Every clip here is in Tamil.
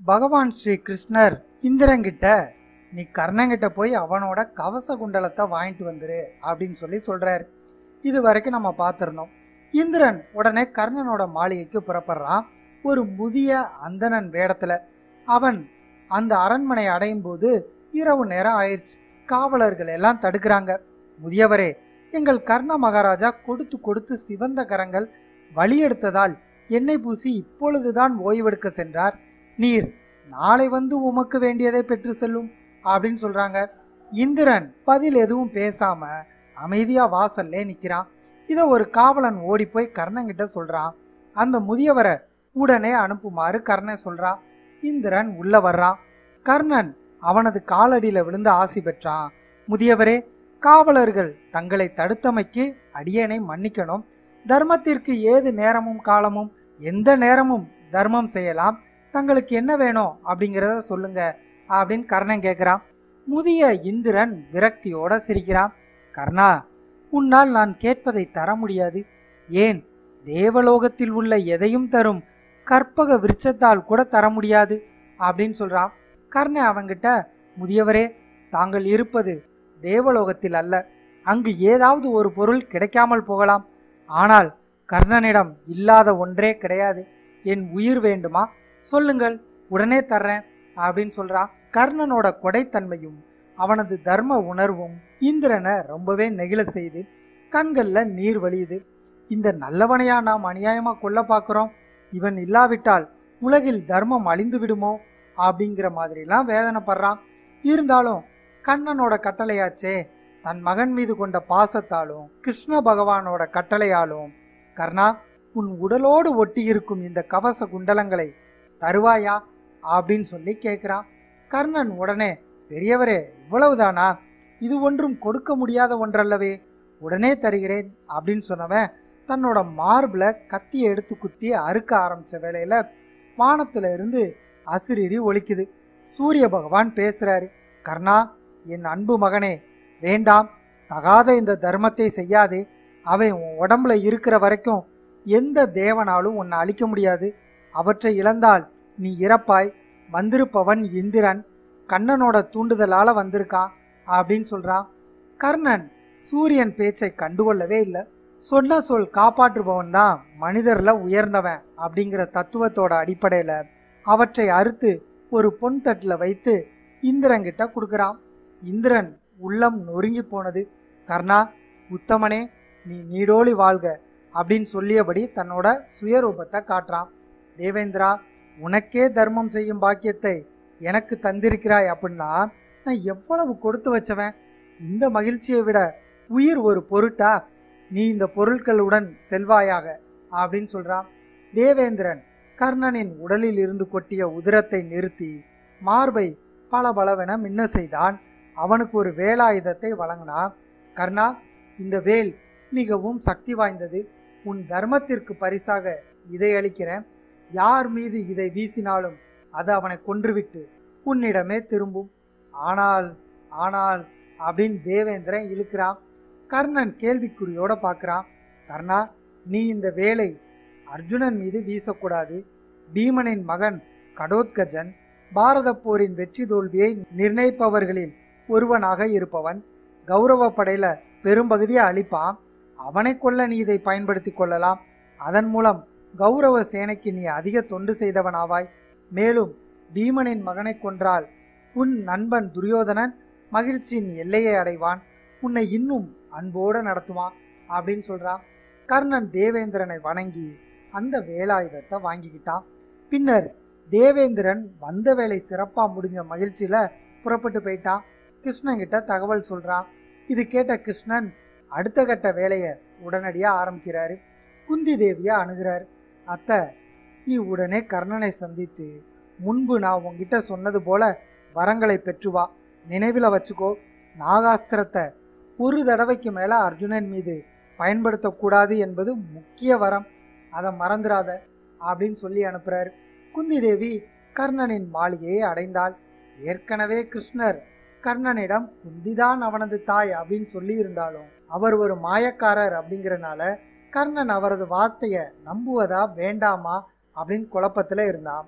பகவான் ஸ்ரீ கிருஷ்ணர் இந்திரங்கிட்ட நீ கர்ணங்கிட்ட போய் அவனோட கவச குண்டலத்தை வாங்கிட்டு வந்துரு அப்படின்னு சொல்றாரு. இது வரைக்கும் நம்ம பார்த்துருந்தோம். இந்திரன் உடனே கர்ணனோட மாளிகைக்கு புறப்படுறான். ஒரு முதிய அந்தணன் வேடத்துல. அவன் அந்த அரண்மனை அடையும் போது இரவு நேரம் ஆயிடுச்சு. காவலர்கள் எல்லாம் தடுக்கிறாங்க. முதியவரே, எங்கள் கர்ண மகாராஜா கொடுத்து கொடுத்து சிவந்த கரங்கள் வலியெடுத்ததால் எண்ணெய் பூசி இப்பொழுதுதான் ஓய்வெடுக்க சென்றார். நீர் நாளை வந்து உமக்கு வேண்டியதை பெற்று செல்லும் அப்படின்னு சொல்றாங்க. இந்திரன் பதில் எதுவும் பேசாம அமைதியா வாசல்லே நிக்கிறான். இதை ஒரு காவலன் ஓடி போய் கர்ணங்கிட்ட சொல்றான். அந்த முதியவரை உடனே அனுப்புமாறு கர்ணன் சொல்றான். இந்திரன் உள்ள வர்றான். கர்ணன் அவனது காலடியில விழுந்து ஆசி பெற்றான். முதியவரே, காவலர்கள் தங்களை தடுத்தமைக்கு அடியேனை மன்னிக்கணும். தர்மத்திற்கு ஏது நேரமும் காலமும், எந்த நேரமும் தர்மம் செய்யலாம். தங்களுக்கு என்ன வேணும் அப்படிங்கிறத சொல்லுங்க அப்படின்னு கர்ணன் கேட்குறான். முதிய இந்திரன் விரக்தியோட சிரிக்கிறான். கர்ணா, உன்னால் நான் கேட்பதை தர முடியாது. ஏன், தேவலோகத்தில் உள்ள எதையும் தரும் கற்பக விருட்சத்தால் கூட தர முடியாது அப்படின்னு சொல்றான். கர்ணன் அவன்கிட்ட, முதியவரே, தாங்கள் இருப்பது தேவலோகத்தில் அல்ல. அங்கு ஏதாவது ஒரு பொருள் கிடைக்காமல் போகலாம். ஆனால் கர்ணனிடம் இல்லாத ஒன்றே கிடையாது. என் உயிர் வேண்டுமா? சொல்லுங்கள், உடனே தர்றேன் அப்படின்னு சொல்றான். கர்ணனோட கொடைத்தன்மையும் அவனது தர்ம உணர்வும் இந்திரனை ரொம்பவே நெகிழ செய்து கண்கள்ல நீர் வழியுது. இந்த நல்லவனையா நாம் அநியாயமா கொல்ல பார்க்கிறோம்? இவன் இல்லாவிட்டால் உலகில் தர்மம் அழிந்து விடுமோ அப்படிங்கிற மாதிரிலாம் வேதனைப்படுறான். இருந்தாலும் கண்ணனோட கட்டளையாச்சே, தன் மகன் மீது கொண்ட பாசத்தாலும் கிருஷ்ண பகவானோட கட்டளையாலும், கர்ணா, உன் உடலோடு ஒட்டி இருக்கும் இந்த கவச குண்டலங்களை தருவாயா அப்படின்னு சொல்லி கேட்குறான். கர்ணன் உடனே, பெரியவரே, இவ்வளவுதானா? இது ஒன்றும் கொடுக்க முடியாத ஒன்றல்லவே, உடனே தருகிறேன் அப்படின்னு சொன்னவன் தன்னோட மார்பில் கத்தியை எடுத்து குத்தி அறுக்க ஆரம்பிச்ச வேளையில வானத்துல இருந்து அசிரிரி ஒலிக்குது. சூரிய பகவான் பேசுறாரு. கர்ணா, என் அன்பு மகனே, வேண்டாம், தகாத இந்த தர்மத்தை செய்யாதே. அவன் உன் உடம்புல இருக்கிற வரைக்கும் எந்த தேவனாலும் உன்னை அழிக்க முடியாது. அவற்றை இழந்தால் நீ இறப்பாய். வந்திருப்பவன் இந்திரன், கண்ணனோட தூண்டுதலால வந்திருக்கான் அப்படின்னு சொல்றான். கர்ணன் சூரியன் பேச்சை கண்டுகொள்ளவே இல்லை. சொன்ன சொல் காப்பாற்றுபவன் தான் மனிதர்ல உயர்ந்தவன் அப்படிங்கிற தத்துவத்தோட அடிப்படையில அவற்றை அறுத்து ஒரு பொன் தட்டுல வைத்து இந்திரன்கிட்ட கொடுக்குறான். இந்திரன் உள்ளம் நொறுங்கி போனது. கர்ணா, உத்தமனே, நீ நீடோழி வாழ்க அப்படின்னு சொல்லியபடி தன்னோட சுயரூபத்தை காட்டுறான். தேவேந்திரா, உனக்கே தர்மம் செய்யும் பாக்கியத்தை எனக்கு தந்திருக்கிறாய் அப்படின்னா நான் எவ்வளவு கொடுத்து வச்சவன். இந்த மகிழ்ச்சியை விட உயிர் ஒரு பொருட்டா? நீ இந்த பொருட்களுடன் செல்வாயாக அப்படின்னு சொல்றான். தேவேந்திரன் கர்ணனின் உடலில் இருந்து கொட்டிய உதிரத்தை நிறுத்தி மார்பை பளபளவென மின்ன செய்தான். அவனுக்கு ஒரு வேலாயுதத்தை வழங்கினான். கர்ணா, இந்த வேல் மிகவும் சக்தி வாய்ந்தது. உன் தர்மத்திற்கு பரிசாக இதை அளிக்கிறேன். யார் மீது இதை வீசினாலும் அது அவனை கொன்றுவிட்டு உன்னிடமே திரும்பும். ஆனால் ஆனால் அப்படின்னு தேவேந்திரன் இழுக்கிறான். கர்ணன் கேள்விக்குறியோட பார்க்குறான். கர்ணா, நீ இந்த வேலை அர்ஜுனன் மீது வீசக்கூடாது. பீமனின் மகன் கடோத்கஜன் பாரத போரின் வெற்றி தோல்வியை நிர்ணயிப்பவர்களில் ஒருவனாக இருப்பவன். கௌரவ படையில பெரும்பகுதியை அழிப்பான். அவனை கொல்ல நீ இதை பயன்படுத்தி கொள்ளலாம். அதன் மூலம் கௌரவ சேனைக்கு நீ அதிக தொண்டு செய்தவனாவாய். மேலும் பீமனின் மகனை கொன்றால் உன் நண்பன் துரியோதனன் மகிழ்ச்சியின் எல்லையை அடைவான். உன்னை இன்னும் அன்போடு நடத்துவான் அப்படின்னு சொல்றான். கர்ணன் தேவேந்திரனை வணங்கி அந்த வேலாயுதத்தை வாங்கிக்கிட்டான். பின்னர் தேவேந்திரன் வந்த வேலை சிறப்பா முடிஞ்ச மகிழ்ச்சியில புறப்பட்டு போயிட்டான். கிருஷ்ணன் கிட்ட தகவல் சொல்றான். இது கேட்ட கிருஷ்ணன் அடுத்த கட்ட வேலையை உடனடியா ஆரம்பிக்கிறாரு. குந்தி தேவியா அணுகிறார். அத்தை, நீ உடனே கர்ணனை சந்தித்து முன்பு நான் உங்ககிட்ட சொன்னது போல வரங்களை பெற்றுவா. நினைவில் வச்சுக்கோ, நாகாஸ்திரத்தை ஒரு தடவைக்கு மேல அர்ஜுனன் மீது பயன்படுத்தக்கூடாது என்பது முக்கிய வரம், அதை மறந்துடாத அப்படின்னு சொல்லி அனுப்புறாரு. குந்தி தேவி கர்ணனின் மாளிகையை அடைந்தாள். ஏற்கனவே கிருஷ்ணர் கர்ணனிடம் குந்திதான் அவனது தாய் அப்படின்னு சொல்லி இருந்தாலும் அவர் ஒரு மாயக்காரர் அப்படிங்கிறனால கர்ணன் அவரது வார்த்தையை நம்புவதா வேண்டாமா அப்படின்னு குழப்பத்துல இருந்தான்.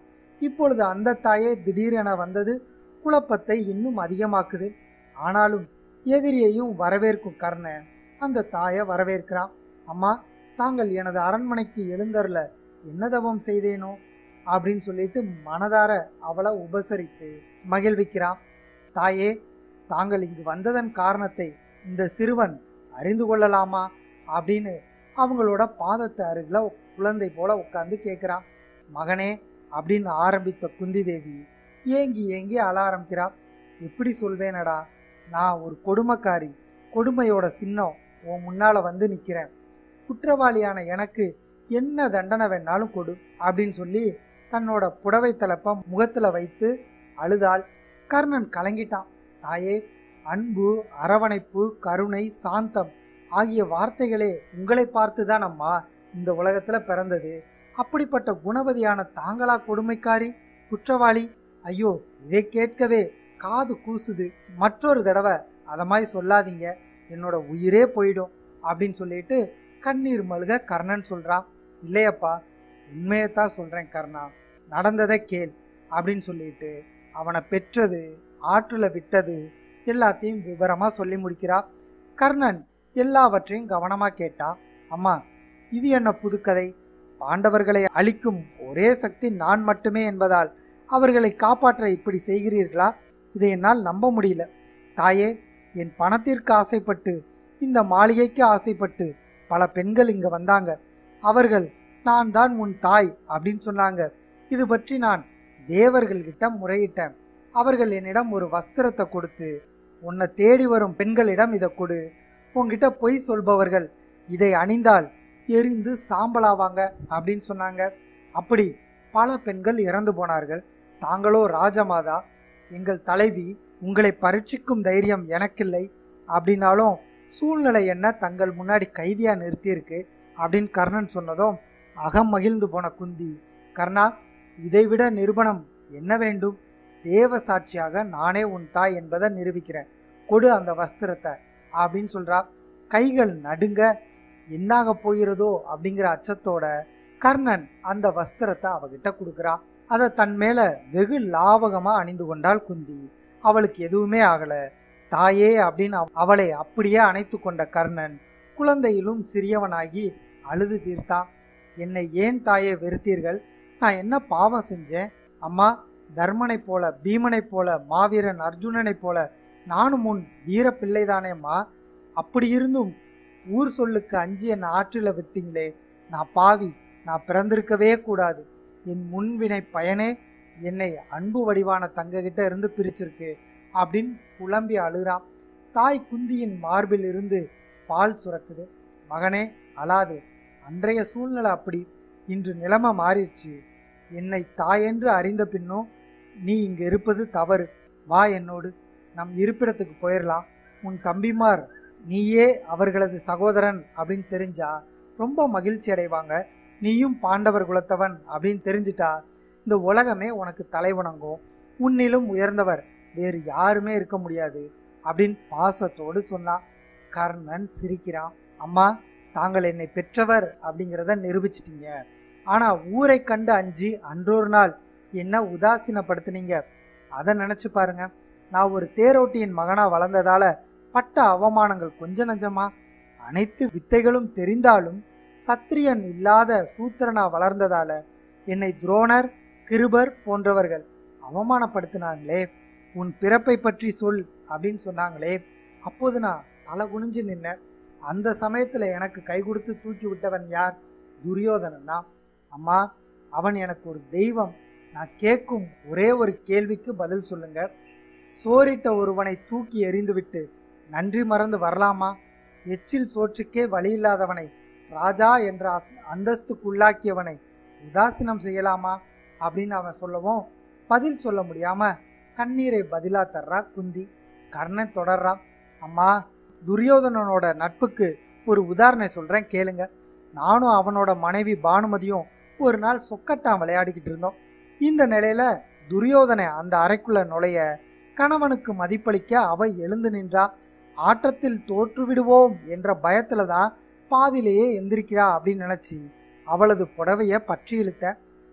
இப்பொழுது அந்த தாயே திடீரென வந்தது குழப்பத்தை இன்னும் அதிகமாக்குது. ஆனாலும் எதிரியையும் வரவேற்கும் கர்ணன் அந்த தாயை வரவேற்கிறான். அம்மா, தாங்கள் எனது அரண்மனைக்கு எழுந்தருள என்ன தவம் செய்தேனோ அப்படின்னு சொல்லிட்டு மனதார அவளை உபசரித்து மகிழ்விக்கிறான். தாயே, தாங்கள் இங்கு வந்ததன் காரணத்தை இந்த சிறுவன் அறிந்து கொள்ளலாமா அப்படின்னு அவங்களோட பாதத்தை அருகில் குழந்தை போல உட்கார்ந்து கேட்குறான். மகனே அப்படின்னு ஆரம்பித்த குந்தி தேவி ஏங்கி ஏங்கி அழ ஆரம்பிக்கிறா. எப்படி சொல்வேனடா, நான் ஒரு கொடுமைக்காரி, கொடுமையோட சின்னம் உன் முன்னால் வந்து நிற்கிறேன். குற்றவாளியான எனக்கு என்ன தண்டனை வேணாலும் கொடு அப்படின்னு சொல்லி தன்னோட புடவை தலைப்பை முகத்தில் வைத்து அழுதாள். கர்ணன் கலங்கிட்டான். தாயே, அன்பு, அரவணைப்பு, கருணை, சாந்தம் ஆகிய வார்த்தைகளே உங்களை பார்த்து தான் அம்மா இந்த உலகத்தில் பிறந்தது. அப்படிப்பட்ட குணவதியான தாங்களா கொடுமைக்காரி, குற்றவாளி? ஐயோ, இதை கேட்கவே காது கூசுது. மற்றொரு தடவை அதை மாதிரி சொல்லாதீங்க, என்னோட உயிரே போயிடும் அப்படின்னு சொல்லிட்டு கண்ணீர் மல்க கர்ணன் சொல்கிறான். இல்லையப்பா, உண்மையைத்தான் சொல்கிறேன் கர்ணா, நடந்ததை கேள் அப்படின்னு சொல்லிட்டு அவனை பெற்றது, ஆற்றுல விட்டது எல்லாத்தையும் விவரமாக சொல்லி முடிக்கிறா. கர்ணன் எல்லாவற்றையும் கவனமாக கேட்டா. அம்மா, இது என்ன புதுக்கதை? பாண்டவர்களை அழிக்கும் ஒரே சக்தி நான் மட்டுமே என்பதால் அவர்களை காப்பாற்ற இப்படி செய்கிறீர்களா? இதை என்னால் நம்ப முடியல. தாயே, என் பணத்திற்கு ஆசைப்பட்டு, இந்த மாளிகைக்கு ஆசைப்பட்டு பல பெண்கள் இங்கே வந்தாங்க. அவர்கள் நான் தான் உன் தாய் அப்படின்னு சொன்னாங்க. இது பற்றி நான் தேவர்கள்கிட்ட முறையிட்டேன். அவர்கள் என்னிடம் ஒரு வஸ்திரத்தை கொடுத்து, உன்னை தேடி வரும் பெண்களிடம் இதை கொடு, உங்ககிட்ட பொய் சொல்பவர்கள் இதை அணிந்தால் எரிந்து சாம்பலாவாங்க அப்படின்னு சொன்னாங்க. அப்படி பல பெண்கள் இறந்து போனார்கள். தாங்களோ ராஜமாதா, எங்கள் தலைவி, உங்களை பரீட்சிக்கும் தைரியம் எனக்கில்லை அப்படின்னாலும் சூழ்நிலை என்ன தங்கள் முன்னாடி கைதியாக நிறுத்தியிருக்கு அப்படின்னு கர்ணன் சொன்னதும் அகம் மகிழ்ந்து போன குந்தி, கர்ணா, இதைவிட நிரூபணம் என்ன வேண்டும்? தேவ சாட்சியாக நானே உன் தாய் என்பதை நிரூபிக்கிறேன், கொடு அந்த வஸ்திரத்தை அப்படின்னு சொல்கிறா. கைகள் நடுங்க, என்னாக போகிறதோ அப்படிங்கிற அச்சத்தோட கர்ணன் அந்த வஸ்திரத்தை அவகிட்ட கொடுக்குறான். அதை தன் மேலே வெகு லாவகமாக அணிந்து கொண்டாள் குந்தி. அவளுக்கு எதுவுமே ஆகலை. தாயே அப்படின்னு அவளை அப்படியே அணைத்து கொண்ட கர்ணன் குழந்தையிலும் சிறியவனாகி அழுது தீர்த்தான். என்னை ஏன் தாயே வெறுத்தீர்கள்? நான் என்ன பாவம் செஞ்சேன்? அம்மா, தர்மனை போல, பீமனை போல, மாவீரன் அர்ஜுனனை போல நானும் உன் வீர பிள்ளைதானேம்மா. அப்படி இருந்தும் ஊர் சொல்லுக்கு அஞ்சி என்னை ஆற்றில் விட்டீங்களே. நான் பாவி, நான் பிறந்திருக்கவே கூடாது. என் முன்வினை பயனே என்னை அன்பு வடிவான தங்ககிட்ட இருந்து பிரிச்சிருக்கு அப்படின்னு புலம்பி அழுகிறான். தாய் குந்தியின் மார்பில் இருந்து பால் சுரக்குது. மகனே, அழாதே. அன்றைய சூழ்நிலை அப்படி, இன்று நிலைமை மாறிடுச்சு. என்னை தாயென்று அறிந்த பின்னும் நீ இங்கே இருப்பது தவறு. வா என்னோடு, நம் இருப்பிடத்துக்கு போயிடலாம். உன் தம்பிமார் நீயே அவர்களது சகோதரன் அப்படின்னு தெரிஞ்சா ரொம்ப மகிழ்ச்சி அடைவாங்க. நீயும் பாண்டவர் குலத்தவன் அப்படின்னு தெரிஞ்சிட்டா இந்த உலகமே உனக்கு தலைவணங்கும். உன்னிலும் உயர்ந்தவர் வேறு யாருமே இருக்க முடியாது அப்படின்னு பாசத்தோடு சொன்னான். கர்ணன் சிரிக்கிறான். அம்மா, தாங்கள் என்னை பெற்றவர் அப்படிங்கிறத நிரூபிச்சிட்டீங்க. ஆனால் ஊரை கண்டு அஞ்சி அன்றொரு நாள் என்ன உதாசீனப்படுத்தினீங்க. அதை நினச்சி பாருங்க. நான் ஒரு தேரோட்டியின் மகனாக வளர்ந்ததால பட்ட அவமானங்கள் கொஞ்ச நஞ்சமா? அனைத்து வித்தைகளும் தெரிந்தாலும் சத்திரியன் இல்லாத சூத்திரனா வளர்ந்ததால என்னை துரோணர், கிருபர் போன்றவர்கள் அவமானப்படுத்தினாங்களே. உன் பிறப்பை பற்றி சொல் அப்படின்னு சொன்னாங்களே. அப்போது நான் தலை குனிஞ்சு நின்னேன். அந்த சமயத்தில் எனக்கு கை கொடுத்து தூக்கி விட்டவன் யார்? துரியோதனன் தான். அம்மா, அவன் எனக்கு ஒரு தெய்வம். நான் கேட்கும் ஒரே ஒரு கேள்விக்கு பதில் சொல்லுங்க. சோறிட்ட ஒருவனை தூக்கி எறிந்துவிட்டு நன்றி மறந்து வரலாமா? எச்சில் சோற்றுக்கே வழி இல்லாதவனை, ராஜா என்ற அந்தஸ்துக்குள்ளாக்கியவனை உதாசீனம் செய்யலாமா அப்படின்னு அவன் சொல்லவும் பதில் சொல்ல முடியாம கண்ணீரை பதிலா தர்றா குந்தி. கர்ணன் தொடர்றான். அம்மா, துரியோதனனோட நட்புக்கு ஒரு உதாரணம் சொல்கிறேன் கேளுங்க. நானும் அவனோட மனைவி பானுமதியும் ஒரு நாள் சொக்கட்டான் விளையாடிக்கிட்டு இருந்தோம். இந்த நிலையில துரியோதனை அந்த அறைக்குள்ள நுழைய கணவனுக்கு மதிப்பளிக்க அவ எழுந்து நின்றா. ஆட்டத்தில் தோற்றுவிடுவோம் என்ற பயத்துல தான் பாதிலேயே எந்திரிக்கிறா அப்படின்னு நினைச்சி அவளது புடவைய பற்றி இழுத்த.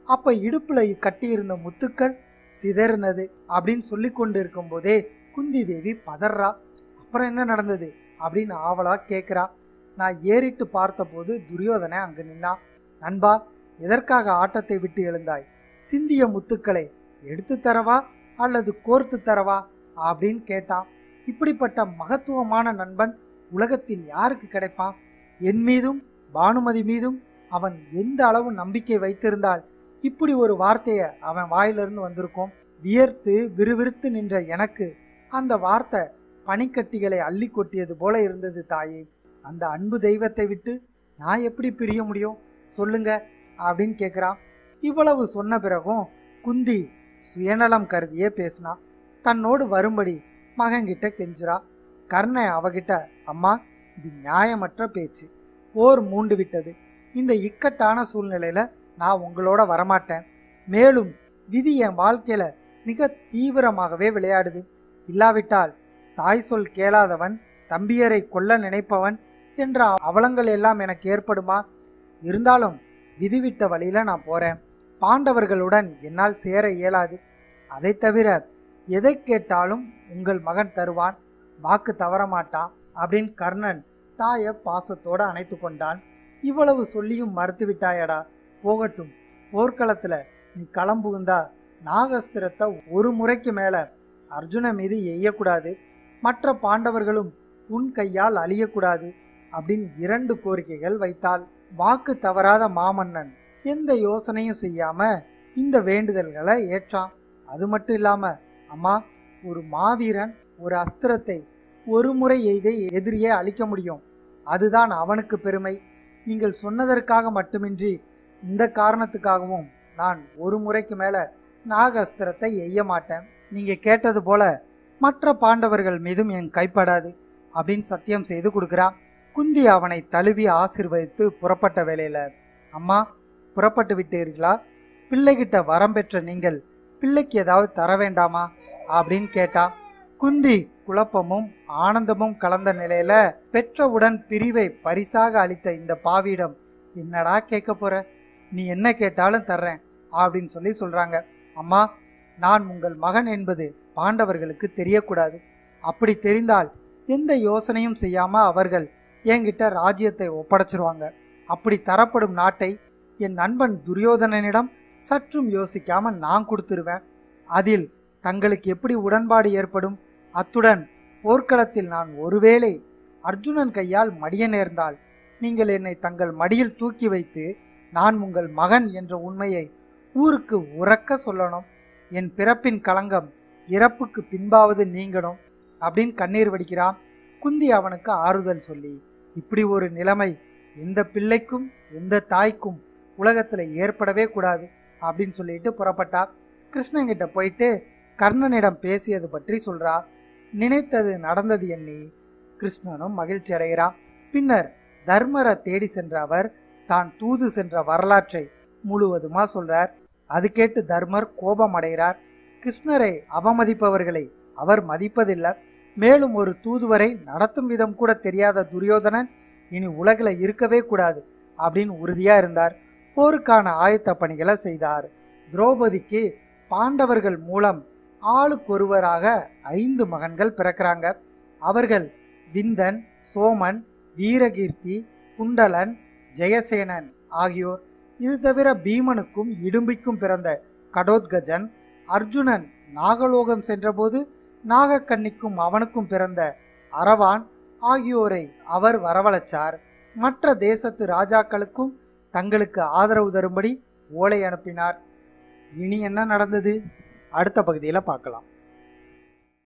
அப்ப இடுப்புல கட்டியிருந்த முத்துக்கள் சிதறினது அப்படின்னு சொல்லி கொண்டு இருக்கும் போதே குந்தி தேவி பதறா. அப்புறம் என்ன நடந்தது அப்படின்னு ஆவலா கேட்கிறா. நான் ஏறிட்டு பார்த்தபோது துரியோதனை அங்கு நின்னா. நண்பா, எதற்காக ஆட்டத்தை விட்டு எழுந்தாய்? சிந்திய முத்துக்களை எடுத்து தரவா அல்லது கோர்த்து தரவா அப்படின்னு கேட்டான். இப்படிப்பட்ட மகத்துவமான நண்பன் உலகத்தில் யாருக்கு கிடைப்பான்? என் மீதும் பானுமதி மீதும் அவன் எந்த அளவு நம்பிக்கை வைத்திருந்தால் இப்படி ஒரு வார்த்தையை அவன் வாயிலிருந்து வந்திருக்கும். வியர்த்து விறுவிறுத்து நின்ற எனக்கு அந்த வார்த்தை பனிக்கட்டிகளை அள்ளி கொட்டியது போல இருந்தது தாயே. அந்த அன்பு தெய்வத்தை விட்டு நான் எப்படி பிரிய முடியும் சொல்லுங்க அப்படின்னு கேட்குறான். இவ்வளவு சொன்ன பிறகும் குந்தி சுயநலம் கருதியே பேசினா. தன்னோடு வரும்படி மகன்கிட்ட கெஞ்சுறா. கர்ணன் அவகிட்ட, அம்மா, இது நியாயமற்ற பேச்சு. போர் மூண்டு விட்டது. இந்த இக்கட்டான சூழ்நிலையில நான் உங்களோட வரமாட்டேன். மேலும் விதி என் வாழ்க்கையில மிக தீவிரமாகவே விளையாடுது. இல்லாவிட்டால் தாய் சொல் கேளாதவன், தம்பியரை கொல்ல நினைப்பவன் என்ற அவலங்கள் எல்லாம் எனக்கு ஏற்படுமா? இருந்தாலும் விதிவிட்ட வழியில நான் போறேன். பாண்டவர்களுடன் என்னால் சேர இயலாது. அதை தவிர எதை கேட்டாலும் உங்கள் மகன் தருவான், வாக்கு தவறமாட்டான் அப்படின்னு கர்ணன் தாயை பாசத்தோடு அணைத்து கொண்டான். இவ்வளவு சொல்லியும் மறுத்து விட்டாயடா. போகட்டும், போர்க்களத்துல நீ களம்புகுந்தா நாகஸ்திரத்தை ஒரு முறைக்கு மேல அர்ஜுன மீது எய்யக்கூடாது, மற்ற பாண்டவர்களும் உன் கையால் அழியக்கூடாது அப்படின்னு 2 கோரிக்கைகள் வைத்தாள். வாக்கு தவறாத மாமன்னன் எந்த யோசனையும் செய்யாம இந்த வேண்டுதல்களை ஏற்றான். அது மட்டும் இல்லாம, அம்மா, ஒரு மாவீரன் ஒரு அஸ்திரத்தை ஒரு முறை எய்தே எதிரியே அழிக்க முடியும். அதுதான் அவனுக்கு பெருமை. நீங்கள் சொன்னதற்காக மட்டுமின்றி இந்த காரணத்துக்காகவும் நான் ஒரு முறைக்கு மேல நாகஸ்திரத்தை எய்ய மாட்டேன். நீங்க கேட்டது போல மற்ற பாண்டவர்கள் மீதும் என் கைப்படாது அப்படின்னு சத்தியம் செய்து கொடுக்குறான். குந்தி அவனை தழுவி ஆசீர்வதித்து புறப்பட்ட வேளையில, அம்மா, புறப்பட்டு விட்டீர்களா? பிள்ளைகிட்ட வரம் பெற்ற நீங்கள் பிள்ளைக்கு ஏதாவது தர வேண்டாமா அப்படின்னு கேட்டா. குந்தி குழப்பமும் ஆனந்தமும் கலந்த நிலையில, பெற்றவுடன் பிரிவை பரிசாக அளித்த இந்த பாவியிடம் என்னடா கேட்க போற, நீ என்ன கேட்டாலும் தர்றேன் அப்படின்னு சொல்லி சொல்றாங்க. அம்மா, நான் உங்கள் மகன் என்பது பாண்டவர்களுக்கு தெரியக்கூடாது. அப்படி தெரிந்தால் எந்த யோசனையும் செய்யாம அவர்கள் என்கிட்ட ராஜ்யத்தை ஒப்படைச்சிருவாங்க. அப்படி தரப்படும் நாட்டை என் நண்பன் துரியோதனனிடம் சற்றும் யோசிக்காம நான் கொடுத்துருவேன். அதில் தங்களுக்கு எப்படி உடன்பாடு ஏற்படும்? அத்துடன் போர்க்களத்தில் நான் ஒருவேளை அர்ஜுனன் கையால் மடிய நேர்ந்தால் நீங்கள் என்னை தங்கள் மடியில் தூக்கி வைத்து நான் உங்கள் மகன் என்ற உண்மையை ஊருக்கு உறக்க சொல்லணும். என் பிறப்பின் களங்கம் இறப்புக்கு பின்பாவது நீங்கணும் அப்படின்னு கண்ணீர் வடிக்கிறான். குந்தி அவனுக்கு ஆறுதல் சொல்லி, இப்படி ஒரு நிலைமை எந்த பிள்ளைக்கும் எந்த தாய்க்கும் உலகத்தில் ஏற்படவே கூடாது அப்படின்னு சொல்லிட்டு புறப்பட்டா. கிருஷ்ணங்கிட்ட போயிட்டு கர்ணனிடம் பேசியது பற்றி சொல்றா. நினைத்தது நடந்தது எண்ணி கிருஷ்ணனும் மகிழ்ச்சி அடைகிறான். பின்னர் தர்மரை தேடி சென்ற அவர் தான் தூது சென்ற வரலாற்றை முழுவதுமா சொல்றார். அது கேட்டு தர்மர் கோபம் அடைகிறார். கிருஷ்ணரை அவமதிப்பவர்களை அவர் மதிப்பதில்லை. மேலும் ஒரு தூதுவரை நடத்தும் விதம் கூட தெரியாத துரியோதனன் இனி உலகில் இருக்கவே கூடாது அப்படின்னு உறுதியா இருந்தார். போருக்கான ஆயத்த பணிகளை செய்தார். திரௌபதிக்கு பாண்டவர்கள் மூலம் ஆளுக்கொருவராக 5 மகன்கள் பிறக்கிறாங்க. அவர்கள் விந்தன், சோமன், வீரகீர்த்தி, குண்டலன், ஜெயசேனன் ஆகியோர். இது தவிர பீமனுக்கும் இடும்பிக்கும் பிறந்த கடோத்கஜன், அர்ஜுனன் நாகலோகம் சென்றபோது நாகக்கண்ணிக்கும் அவனுக்கும் பிறந்த அரவான் ஆகியோரை அவர் வரவழைச்சார். மற்ற தேசத்து ராஜாக்களுக்கும் தங்களுக்கு ஆதரவு தரும்படி ஓலை அனுப்பினார். இனி என்ன நடந்தது அடுத்த பகுதியில் பார்க்கலாம்.